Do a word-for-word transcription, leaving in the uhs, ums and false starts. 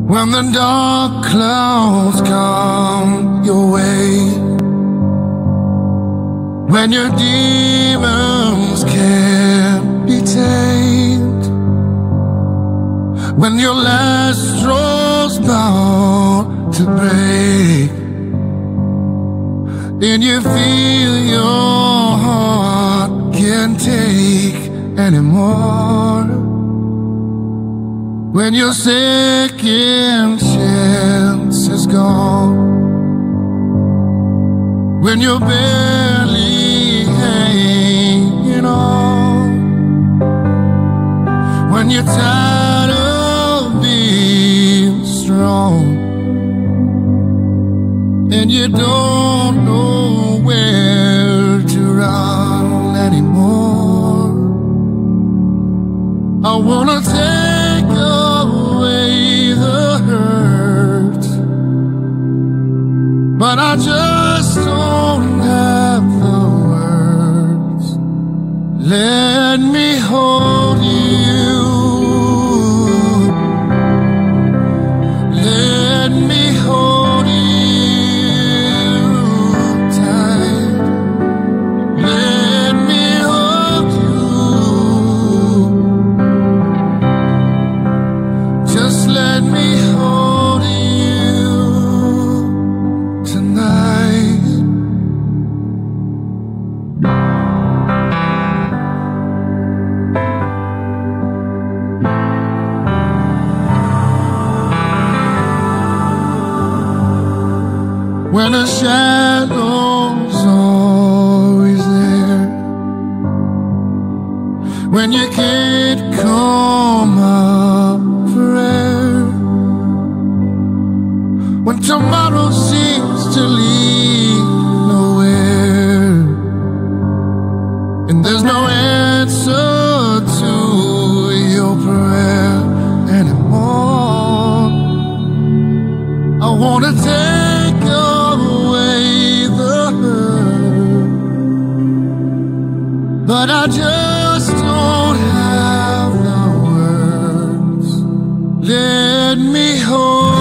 When the dark clouds come your way, when your demons can't be tamed, when your last straw's bound to break, and you feel your heart can't take anymore, when your second chance is gone, when you're barely hanging on, when you're tired of being strong, and you don't know where to run anymore, I wanna take away the hurt, but I just don't have the words. Let me hold you, let me hold you tight, let me hold you, just let me hold you tonight. When the shadow's always there, when you can't come up for air, when tomorrow seems to lead nowhere, and there's no answer to your prayer anymore, I wanna take away the hurt, but I just don't have the words. Let me hold